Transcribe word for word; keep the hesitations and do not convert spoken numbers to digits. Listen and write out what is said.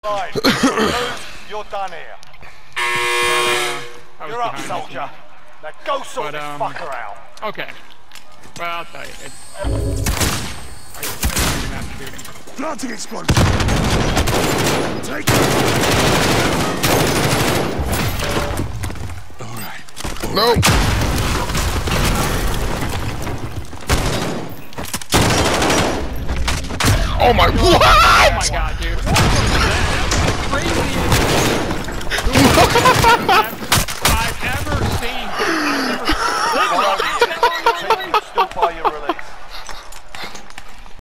Right. You're done here. Uh, You're up, soldier. Now go sort But, this um, fucker out. Okay. Well, I'll tell you. It's... Planting explosion. Take it. All right. No. Oh my! What? Oh my god, dude. That's crazy.